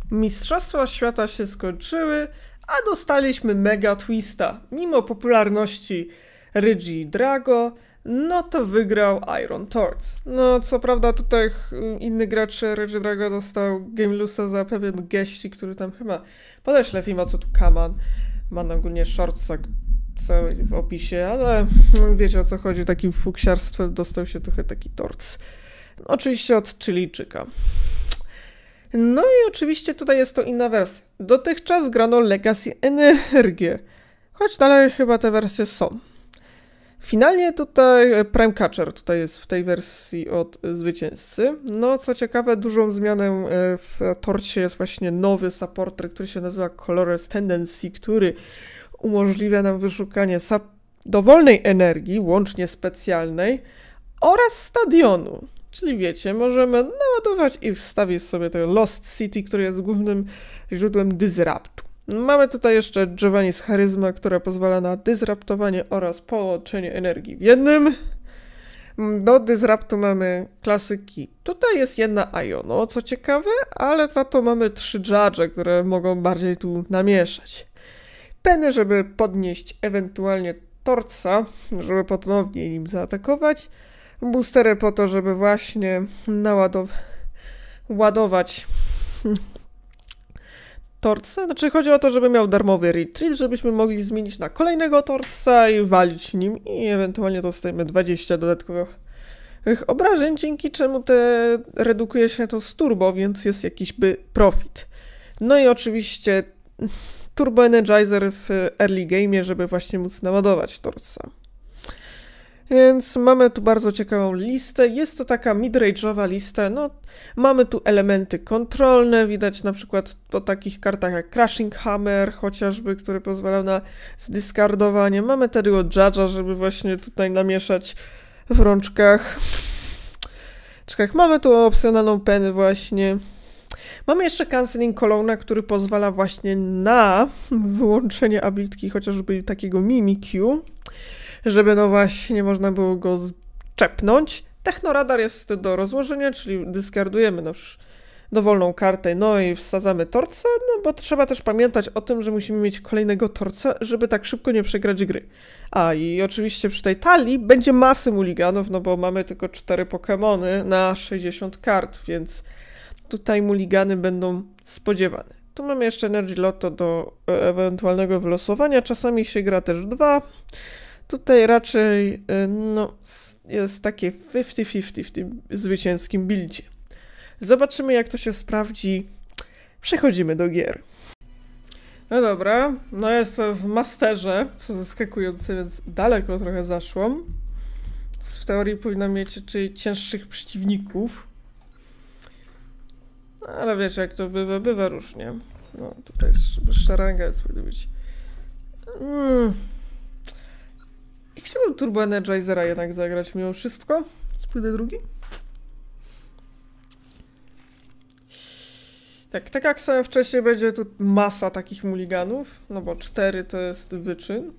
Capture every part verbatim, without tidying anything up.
Mistrzostwa Świata się skończyły, a dostaliśmy mega twista. Mimo popularności Reggie Drago, no to wygrał Iron Torts. No co prawda tutaj inny gracz Reggie Drago dostał Game Lose'a za pewien geści, który tam chyba podeślę film, o co tu kaman. Ma na ogólnie shortsa cały w opisie, ale wiecie o co chodzi, takim fuksiarstwem dostał się trochę taki torts. Oczywiście od Chilijczyka. No i oczywiście tutaj jest to inna wersja. Dotychczas grano Legacy Energię, choć dalej chyba te wersje są. Finalnie tutaj Prime Catcher tutaj jest w tej wersji od zwycięzcy. No co ciekawe, dużą zmianę w torcie jest właśnie nowy supporter, który się nazywa Colorless Tendency, który umożliwia nam wyszukanie dowolnej energii, łącznie specjalnej, oraz stadionu. Czyli wiecie, możemy naładować i wstawić sobie to Lost City, który jest głównym źródłem disruptu. Mamy tutaj jeszcze Giovanni's Charyzma, która pozwala na disruptowanie oraz połączenie energii w jednym. Do disruptu mamy klasyki. Tutaj jest jedna Iono, co ciekawe, ale za to mamy trzy Judge, które mogą bardziej tu namieszać. Penny, żeby podnieść ewentualnie Torca, żeby ponownie nim zaatakować. Boostery po to, żeby właśnie naładować Torca. Znaczy chodzi o to, żeby miał darmowy retreat, żebyśmy mogli zmienić na kolejnego Torca i walić nim i ewentualnie dostajemy dwadzieścia dodatkowych obrażeń, dzięki czemu te redukuje się to z turbo, więc jest jakiś by profit. No i oczywiście Turbo Energizer w early game, żeby właśnie móc naładować Torca. Więc mamy tu bardzo ciekawą listę. Jest to taka mid-range'owa lista. No, mamy tu elementy kontrolne. Widać na przykład po takich kartach jak Crashing Hammer, chociażby, który pozwalał na zdyskardowanie. Mamy tego Judge'a, żeby właśnie tutaj namieszać w rączkach. Czekaj, mamy tu opcjonalną Penny właśnie. Mamy jeszcze Canceling Colonna, który pozwala właśnie na wyłączenie abilitki chociażby takiego Mimikyu, żeby no właśnie można było go czepnąć. Technoradar jest do rozłożenia, czyli dyskardujemy nasz dowolną kartę, no i wsadzamy Torca, no bo trzeba też pamiętać o tym, że musimy mieć kolejnego Torca, żeby tak szybko nie przegrać gry. A i oczywiście przy tej talii będzie masy mulliganów, no bo mamy tylko cztery Pokemony na sześćdziesiąt kart, więc tutaj mulligany będą spodziewane. Tu mamy jeszcze Energy Lotto do ewentualnego wylosowania, czasami się gra też dwa. Tutaj raczej no, jest takie pięćdziesiąt pięćdziesiąt w tym zwycięskim buildzie. Zobaczymy, jak to się sprawdzi. Przechodzimy do gier. No dobra, no jest to w Masterze, co zaskakujące, więc daleko trochę zaszłam. W teorii powinna mieć czyli cięższych przeciwników. No, ale wiecie, jak to bywa, bywa różnie. No tutaj szaranga jest powinno być. Mm. I chciałbym Turbo Energizera jednak zagrać mimo wszystko. Spójdę drugi. Tak, tak jak sobie wcześniej będzie tu masa takich mulliganów, no bo cztery to jest wyczyn.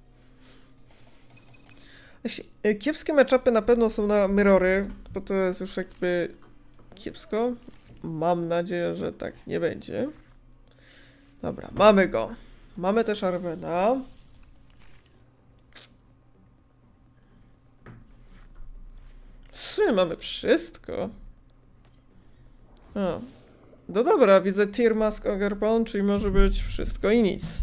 Kiepskie matchupy na pewno są na Mirrory, bo to jest już jakby kiepsko. Mam nadzieję, że tak nie będzie. Dobra, mamy go. Mamy też Arwena. W sumie mamy wszystko. O. No dobra, widzę Tier Mask Ogarpon, czyli może być wszystko i nic.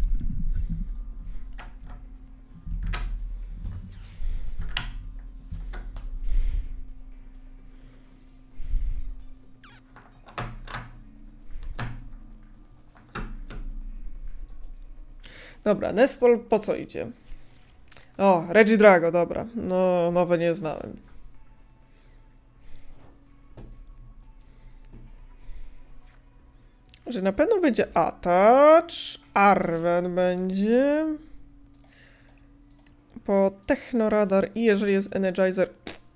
Dobra, Nespol po co idzie? O, Reggie Drago, dobra. No, nowe nie znałem. Że na pewno będzie Attach, Arwen będzie, po Technoradar i jeżeli jest Energizer.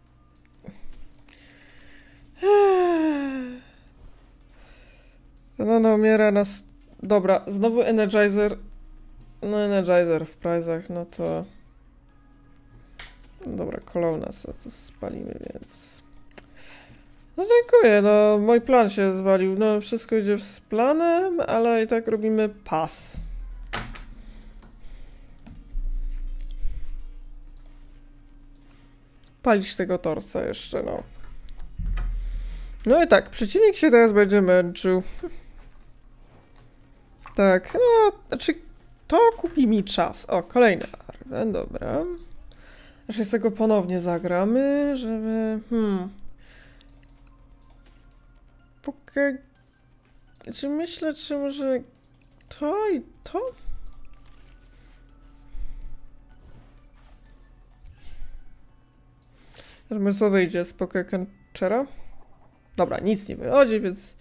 No, no, umiera nas. Dobra, znowu Energizer. No, Energizer w prizach, no to. Dobra, Colonna sobie tu spalimy, więc. No dziękuję, no mój plan się zwalił. No wszystko idzie z planem, ale i tak robimy pas. Palić tego torca jeszcze, no. No i tak, przeciwnik się teraz będzie męczył. Tak, no, znaczy to kupi mi czas. O, kolejny Arwen, dobra. Jeszcze z tego ponownie zagramy, żeby... Hmm... Poka... Czy myślę, czy może to i to? Żeby co wyjdzie z Pokekanchera? Dobra, nic nie wychodzi, więc...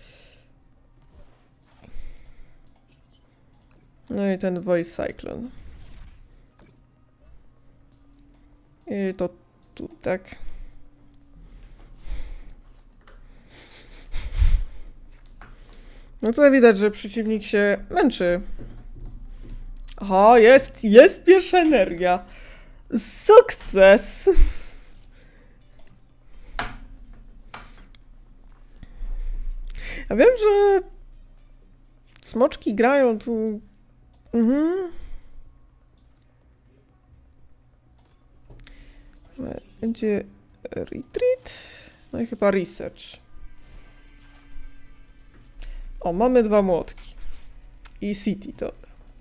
No i ten Voice Cyclone. I to tu, tak. No to widać, że przeciwnik się męczy. O, jest, jest pierwsza energia. Sukces! Ja wiem, że smoczki grają tu... Mhm. Będzie retreat? No i chyba research. O, mamy dwa młotki. I city, to.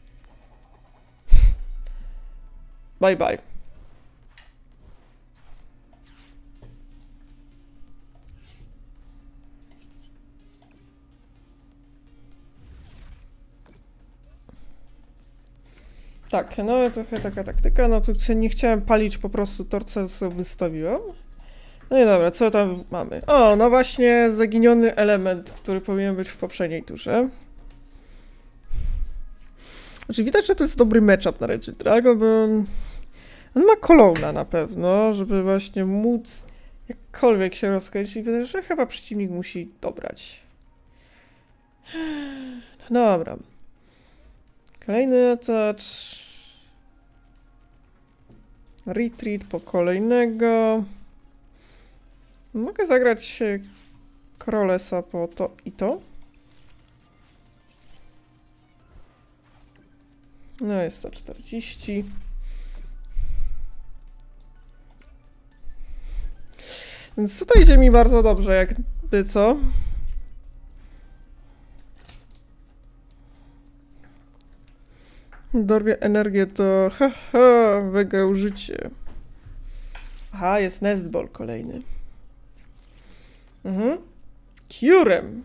Bye bye. Tak, no trochę taka taktyka, no tu nie chciałem palić po prostu torca, co wystawiłem. No i dobra, co tam mamy? O, no właśnie zaginiony element, który powinien być w poprzedniej turze. Znaczy widać, że to jest dobry matchup na Rage Dragon, bo on, on ma Kolona na pewno, żeby właśnie móc jakkolwiek się rozkręcić. Wydaje, że chyba przeciwnik musi dobrać. Dobra. Kolejny touch. Retreat po kolejnego. Mogę zagrać Krolesa po to i to. No jest sto czterdzieści. Więc tutaj idzie mi bardzo dobrze, jakby co. Dorwie energię, to haha, wygrał życie. Aha, jest Nestball kolejny. Mhm. Curem.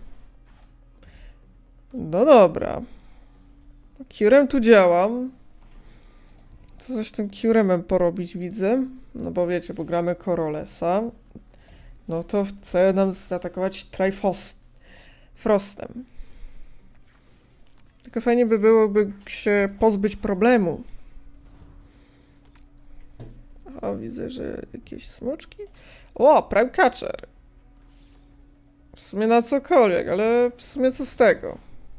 No dobra. Curem tu działam. Co coś tym Curemem porobić widzę? No bo wiecie, bo gramy Korolesa. No to chce nam zaatakować Trifrostem. Tylko fajnie by było, by się pozbyć problemu. O, widzę, że jakieś smoczki. O, Prime Catcher. W sumie na cokolwiek, ale w sumie co z tego?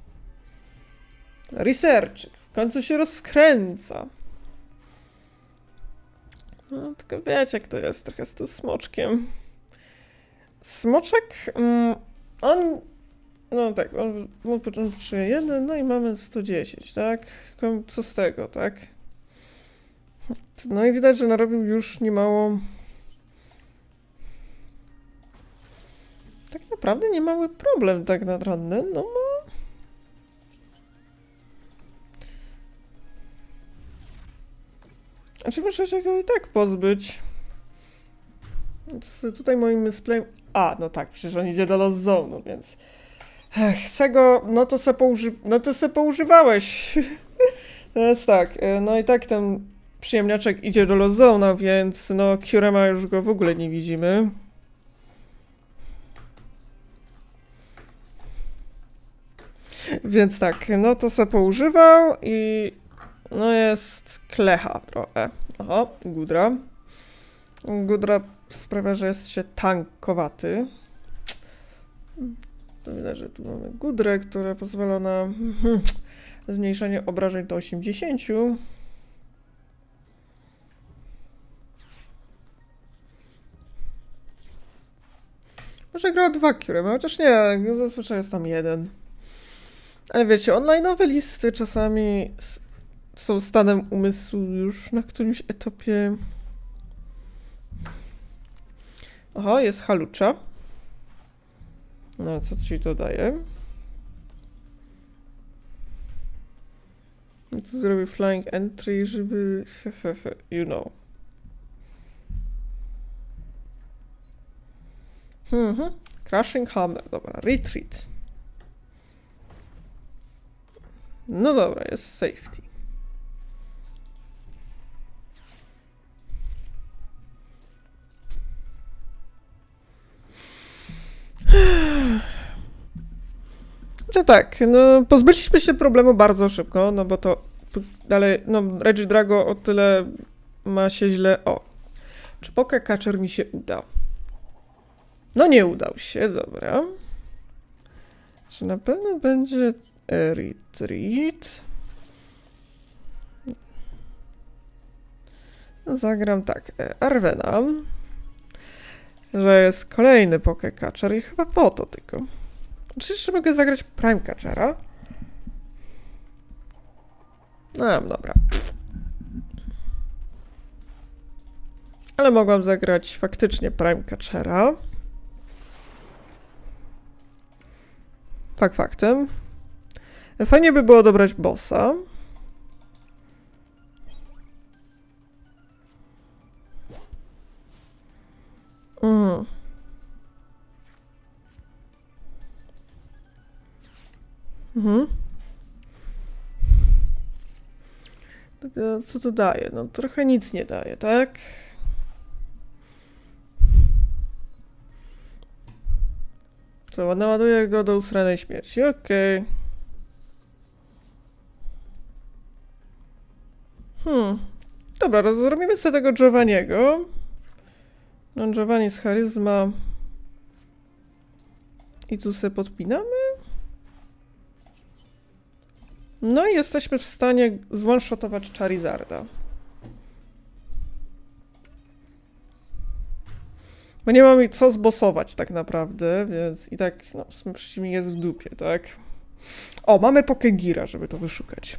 Research. W końcu się rozkręca. No, tylko wiecie, jak to jest trochę z tym smoczkiem. Smoczek, mm, on... No tak, on ma początku jeden, no i mamy sto dziesięć, tak? Co z tego, tak? No i widać, że narobił już niemało... Tak naprawdę niemały problem tak naprawdę, no ma... Znaczy muszę się go i tak pozbyć. Więc tutaj moim misplayem... A, no tak, przecież on idzie do Lost Zone, no więc... Ech, chcę go... No to se pouży... No to se poużywałeś. To jest tak, no i tak ten przyjemniaczek idzie do Lost Zone, więc no Curema już go w ogóle nie widzimy. Więc tak, no to se poużywał i... No jest klecha trochę. Aha, Gudra. Gudra sprawia, że jest się tankowaty. To widać, że tu mamy Gudrę, która pozwala na zmniejszenie obrażeń do osiemdziesięciu. Może grał dwa Curemy, chociaż nie, zazwyczaj jest tam jeden. Ale wiecie, online'owe listy czasami są stanem umysłu już na którymś etapie. Oho, jest halucza. No, co ci to daje? I co zrobię flying entry, żeby... you know. Mhm. Crashing hammer, dobra, retreat. No dobra, jest safety. No tak, no pozbyliśmy się problemu bardzo szybko, no bo to dalej, no Regi Drago o tyle ma się źle. O, czy Poke Catcher mi się uda? No nie udał się, dobra. Czy na pewno będzie retreat? Zagram tak, Arvena, że jest kolejny Poke Catcher i chyba po to tylko. Czy jeszcze mogę zagrać Prime Catchera? No, dobra. Ale mogłam zagrać faktycznie Prime Catchera. Tak, faktem. Fajnie by było dobrać bossa. Mhm. Mhm. Co to daje? No trochę nic nie daje, tak? Co, naładuję go do usranej śmierci, okej. Okay. Hmm. Dobra, zrobimy sobie tego Giovanniego. No Giovanni z charyzma. I tu sobie podpinamy. No i jesteśmy w stanie zone-shotować Charizarda. Bo nie mamy co zbossować tak naprawdę, więc i tak, no, w sumie przeciwnik jest w dupie, tak? O, mamy Pokegira, żeby to wyszukać.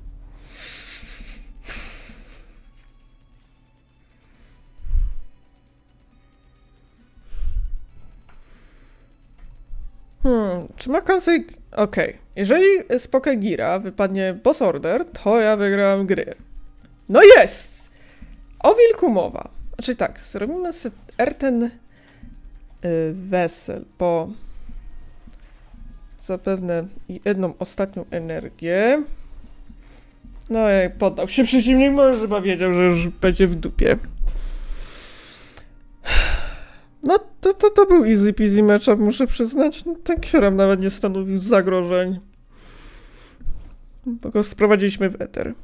Hmm, czy ma cancel... Okej, okay. Jeżeli z Pokegira wypadnie boss order, to ja wygrałam gry. No jest! O wilku mowa. Znaczy tak, zrobimy sobie Earthen yy, Vessel po zapewne jedną ostatnią energię. No i poddał się przeciwnik, może chyba wiedział, że już będzie w dupie. No to, to, to był easy peasy matchup, muszę przyznać. No, ten Kyurem nawet nie stanowił zagrożeń. Bo go sprowadziliśmy w eter.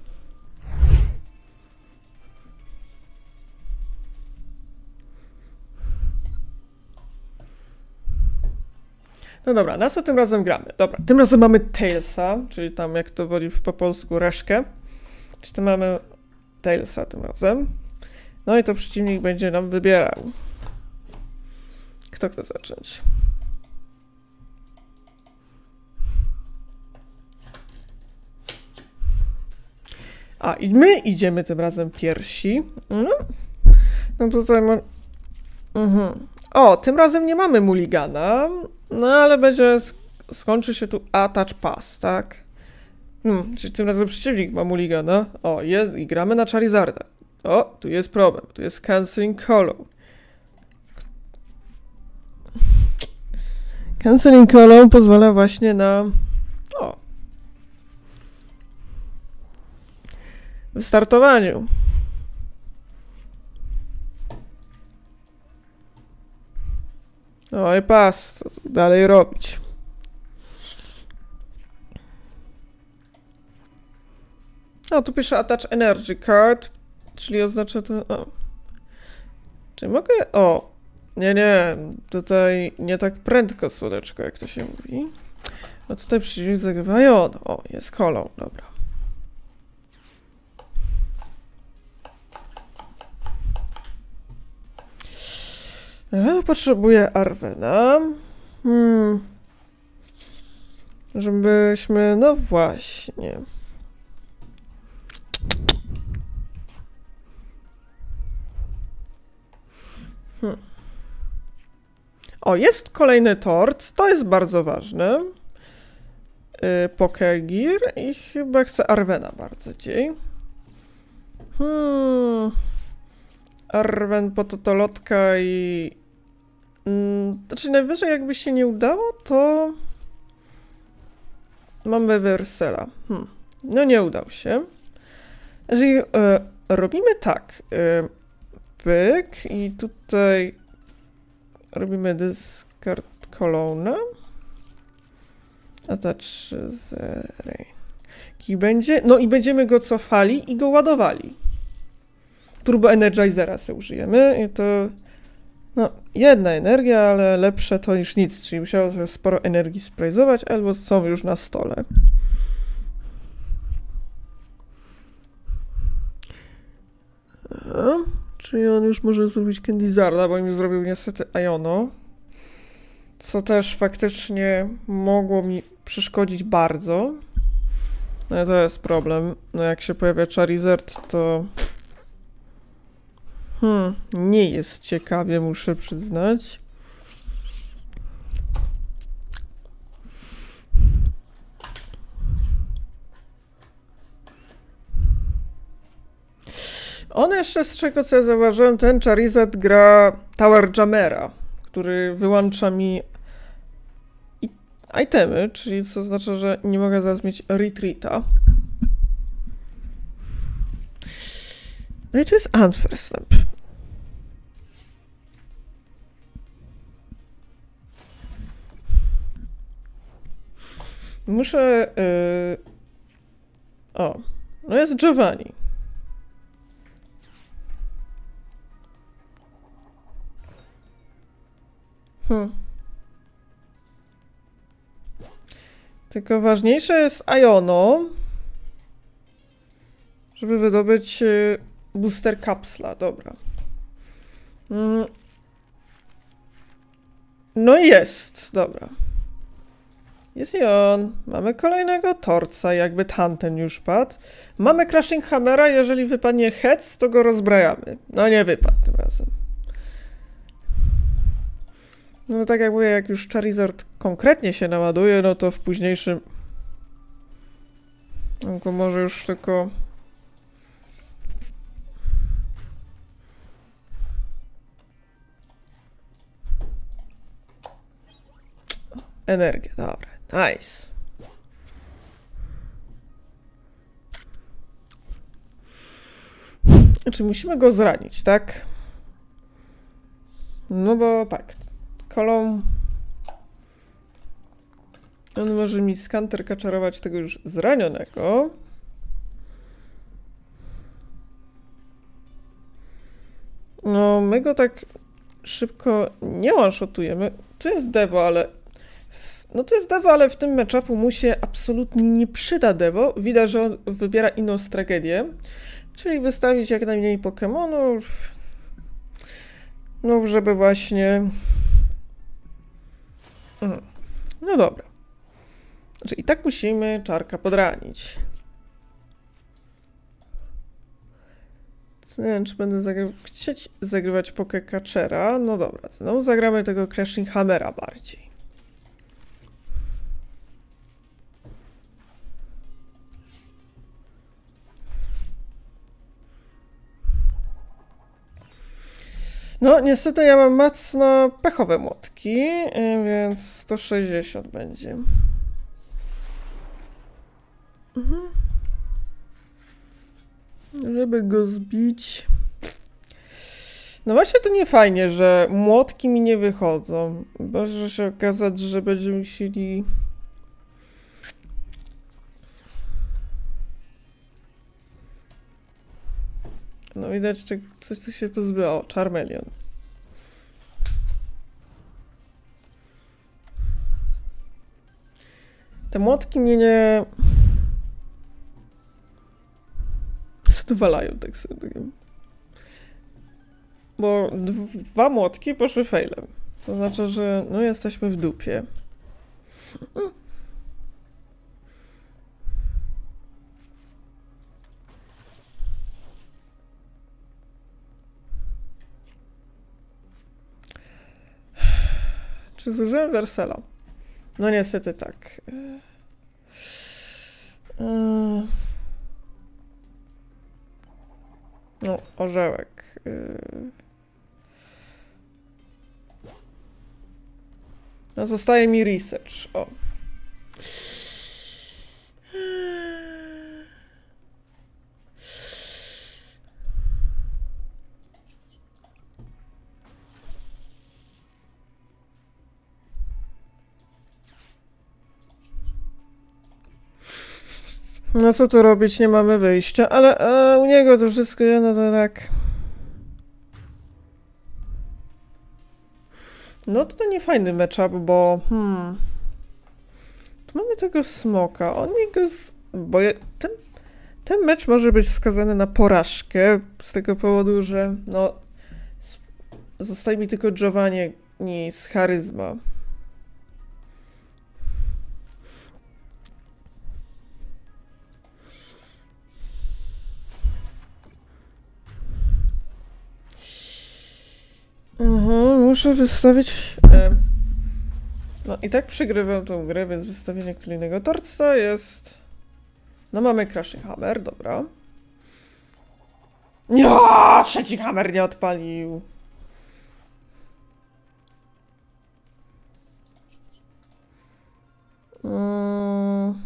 No dobra, na co tym razem gramy? Dobra, tym razem mamy Tailsa, czyli tam jak to woli po polsku reszkę. Czyli to mamy Tailsa tym razem. No i to przeciwnik będzie nam wybierał. Kto chce zacząć? A, i my idziemy tym razem pierwsi. No, no tutaj ma... Mhm. O, tym razem nie mamy Mulligana, no ale będzie... Sk skończy się tu Attach Pass, tak? Hmm, czyli tym razem przeciwnik ma Mulligana. O, jest, i gramy na Charizarda. O, tu jest problem, tu jest Canceling Hollow. Canceling Hollow pozwala właśnie na... O. W startowaniu. No i pas, co tu dalej robić? O, tu pisze Attach Energy Card, czyli oznacza to... O. Czy mogę... O. Nie, nie, tutaj nie tak prędko, słodeczko, jak to się mówi. A tutaj przeciwnik zagrywa Jon. O, jest Hollow, dobra. Ja potrzebuję Arwena. Hmm. Żebyśmy... No właśnie. Hmm. O, jest kolejny tort. To jest bardzo ważne. Yy, Pokegear i chyba chcę Arwena bardzo dzień. Hmm. Arwen po totolotka i... Mm, znaczy najwyżej jakby się nie udało, to... Mam Weversela. Hmm. No nie udał się. Jeżeli e, robimy tak. E, pyk i tutaj robimy discard colonna. A ta trzy zery. I będzie, no i będziemy go cofali i go ładowali. Turbo Energizera sobie użyjemy i to no jedna energia, ale lepsze to niż nic, czyli musiało sporo energii sprajzować, albo są już na stole. Aha, czyli on już może zrobić Candizarda, bo mi zrobił niestety Iono, co też faktycznie mogło mi przeszkodzić bardzo. No to jest problem. No jak się pojawia Charizard, to Hmm, nie jest ciekawie, muszę przyznać. On jeszcze, z czego co ja zauważyłem, ten Charizard gra Tower Jammera, który wyłącza mi itemy, czyli co znaczy, że nie mogę zaraz mieć retreata. No i to jest Unfair Muszę... Yy... O, no jest Giovanni. Hmm. Tylko ważniejsze jest Iono, żeby wydobyć yy, booster kapsla. Dobra. Mm. No jest, dobra. Jest i on. Mamy kolejnego torca, jakby tamten już padł. Mamy Crashing Hammera, jeżeli wypadnie Heads, to go rozbrajamy. No nie wypadł tym razem. No tak jak mówię, jak już Charizard konkretnie się naładuje, no to w późniejszym... Tylko może już tylko... Energię, dobra. Nice. Znaczy musimy go zranić, tak? No bo tak. Kolą... On może mi skanterka czarować tego już zranionego. No, my go tak szybko nie one-shotujemy. To jest Devo, ale... No to jest Devo, ale w tym matchupu mu się absolutnie nie przyda Devo. Widać, że on wybiera inną strategię. Czyli wystawić jak najmniej Pokemonów. No, żeby właśnie... Mhm. No dobra. Znaczy i tak musimy czarka podranić. Nie wiem, czy będę zagry chcieć zagrywać Pokecatchera. No dobra, znowu zagramy tego Crashing Hammera bardziej. No, niestety ja mam mocno pechowe młotki, więc sto sześćdziesiąt będzie. Mhm. Żeby go zbić... No właśnie to nie fajnie, że młotki mi nie wychodzą. Może się okazać, że będziemy musieli... No widać, że coś tu się pozbyło. Charmeleon. Te młotki mnie nie... zadowalają tak sobie. bo dwa młotki poszły failem. To znaczy, że no jesteśmy w dupie. Czy zużyłem Wersela? No niestety tak. No, orzełek. No, zostaje mi research. O. No co tu robić, nie mamy wyjścia, ale e, u niego to wszystko, no to tak... No to nie fajny matchup, bo... Hmm... Tu mamy tego smoka, on niego z... Bo je, ten, ten mecz może być skazany na porażkę, z tego powodu, że no... Zostaje mi tylko Giovanni z charyzma. Aha, muszę wystawić... E, no i tak przegrywam tą grę, więc wystawienie kolejnego torca jest... No mamy Crashing Hammer, dobra. Ja, trzeci hammer nie odpalił. Hmm.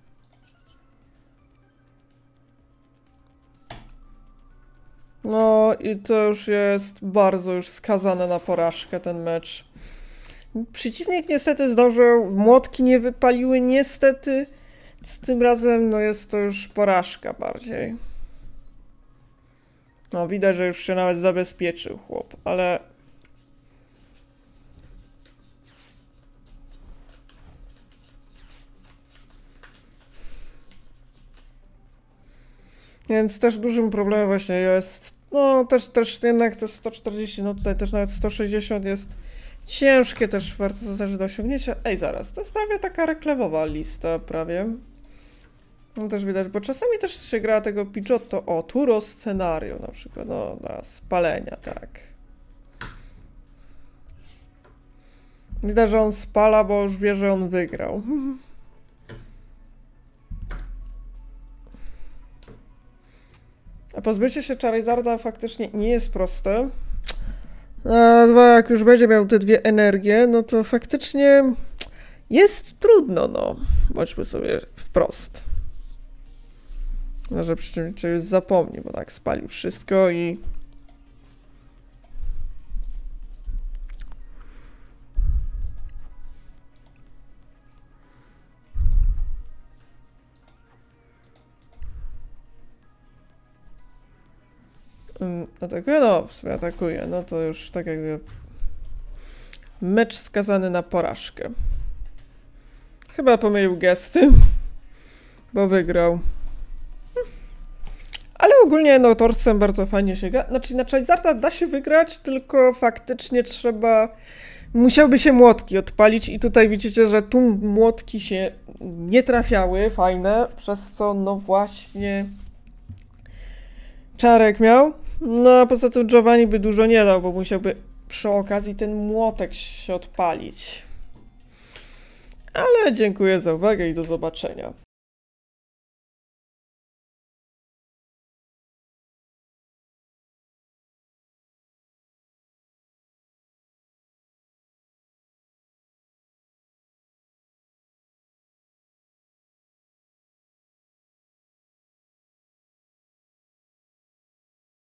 No i to już jest bardzo już skazane na porażkę ten mecz. Przeciwnik niestety zdążył, młotki nie wypaliły niestety. Z tym razem no jest to już porażka bardziej. No widać, że już się nawet zabezpieczył chłop, ale... Więc też dużym problemem właśnie jest, no też, też jednak to sto czterdzieści, no tutaj też nawet sto sześćdziesiąt jest ciężkie też, bardzo zależy do osiągnięcia. Ej, zaraz, to jest prawie taka reklemowa lista, prawie. No też widać, bo czasami też się gra tego Pidgeotto, o, Turo scenario na przykład, no, na spalenia, tak. Widać, że on spala, bo już wie, że on wygrał. A pozbycie się Charizarda faktycznie nie jest proste. A dwa, jak już będzie miał te dwie energie, no to faktycznie jest trudno, no. Bądźmy sobie wprost. Może przy czym już zapomni, bo tak spalił wszystko i... Atakuje? No, w sumie atakuje. No to już tak jakby... Mecz skazany na porażkę. Chyba pomylił gesty, bo wygrał. Ale ogólnie no torcem bardzo fajnie się gra. Znaczy na Charizarda da się wygrać, tylko faktycznie trzeba... Musiałby się młotki odpalić i tutaj widzicie, że tu młotki się nie trafiały, fajne, przez co no właśnie... Czarek miał. No a poza tym Giovanni by dużo nie dał, bo musiałby przy okazji ten młotek się odpalić. Ale dziękuję za uwagę i do zobaczenia.